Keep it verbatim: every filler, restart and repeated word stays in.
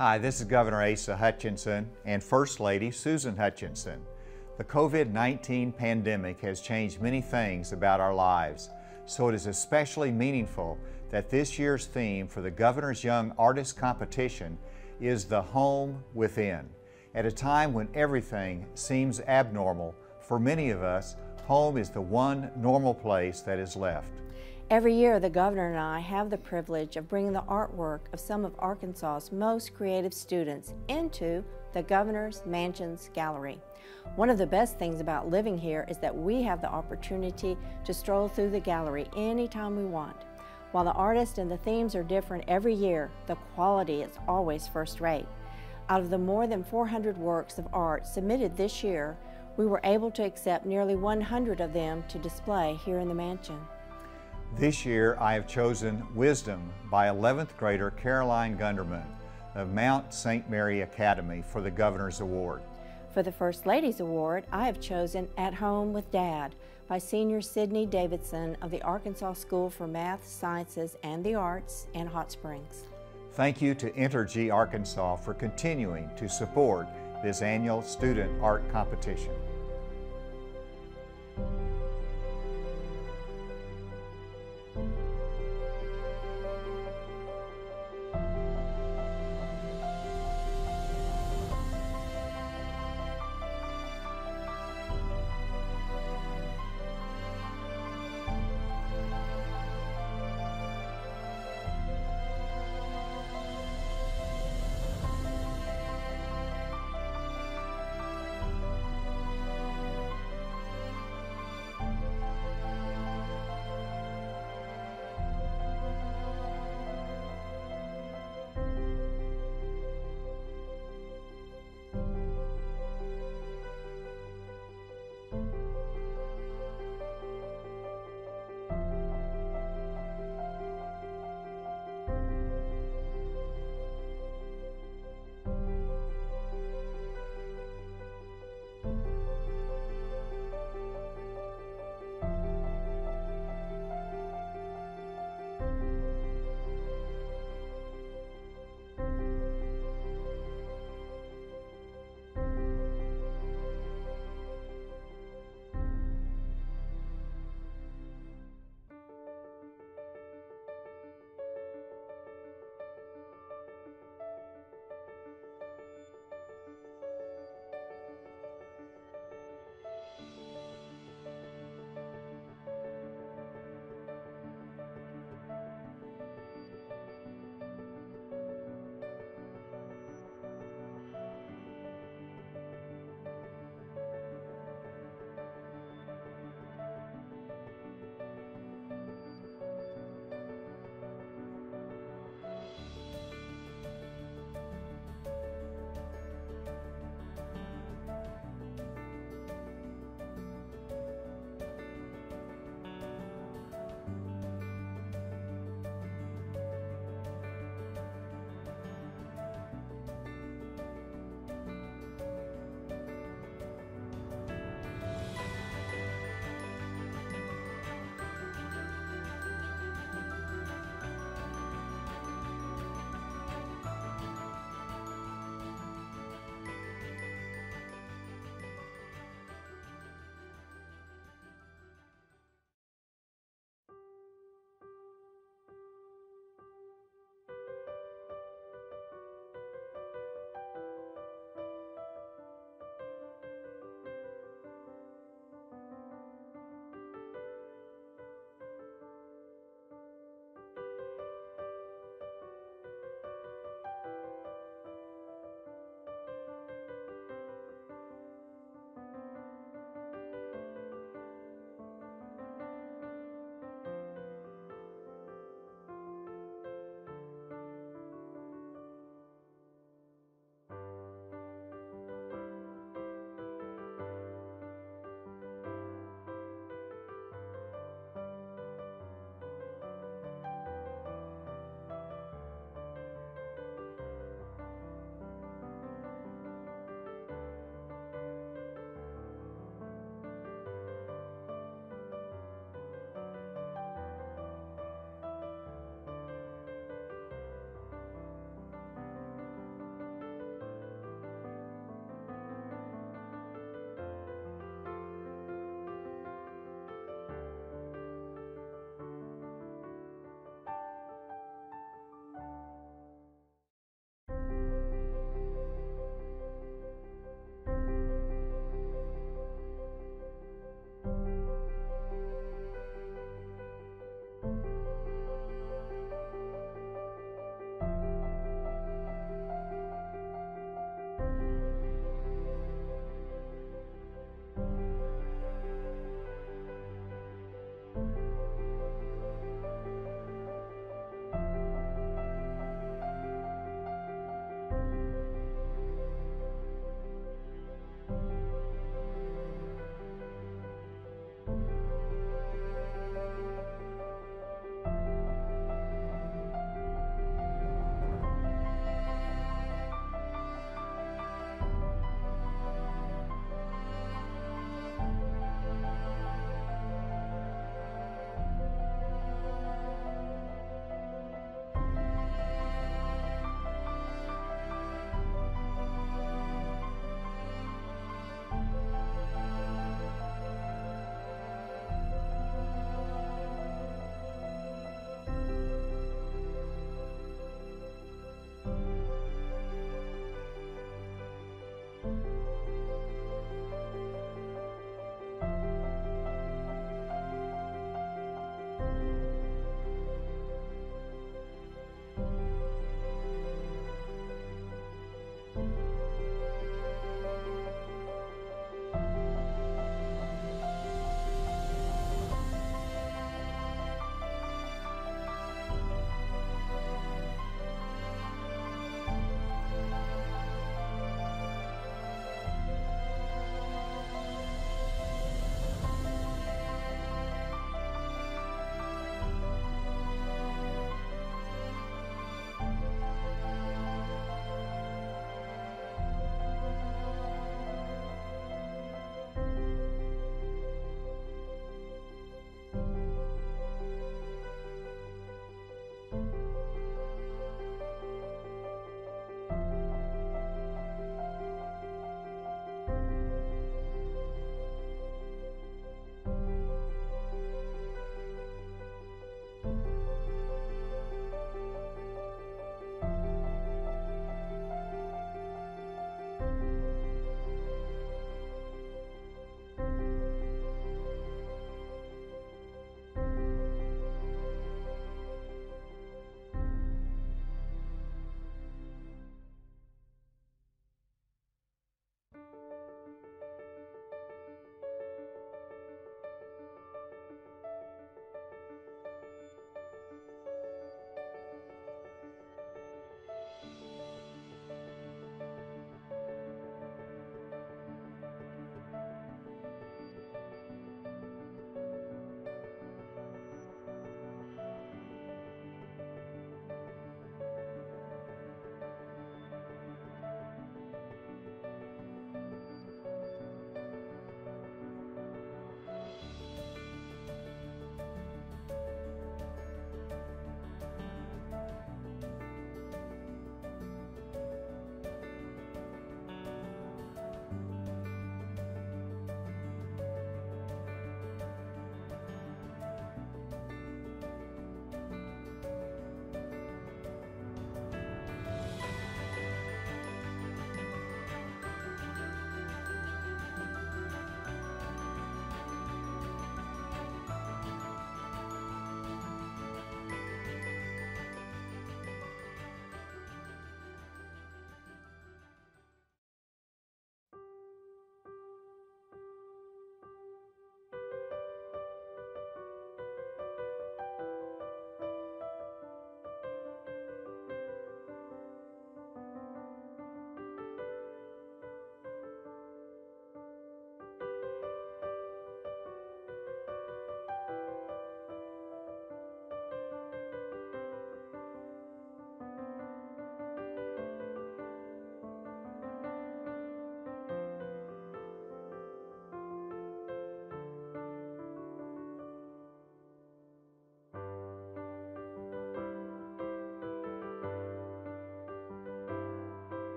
Hi, this is Governor Asa Hutchinson and First Lady Susan Hutchinson. The COVID nineteen pandemic has changed many things about our lives, so it is especially meaningful that this year's theme for the Governor's Young Artist Competition is The Home Within. At a time when everything seems abnormal, for many of us, home is the one normal place that is left. Every year, the Governor and I have the privilege of bringing the artwork of some of Arkansas's most creative students into the Governor's Mansions Gallery. One of the best things about living here is that we have the opportunity to stroll through the gallery anytime we want. While the artists and the themes are different every year, the quality is always first-rate. Out of the more than four hundred works of art submitted this year, we were able to accept nearly one hundred of them to display here in the mansion. This year, I have chosen Wisdom by eleventh grader Caroline Gunderman of Mount Saint Mary Academy for the Governor's Award. For the First Lady's Award, I have chosen At Home with Dad by senior Sydney Davidson of the Arkansas School for Math, Sciences, and the Arts in Hot Springs. Thank you to Entergy Arkansas for continuing to support this annual student art competition.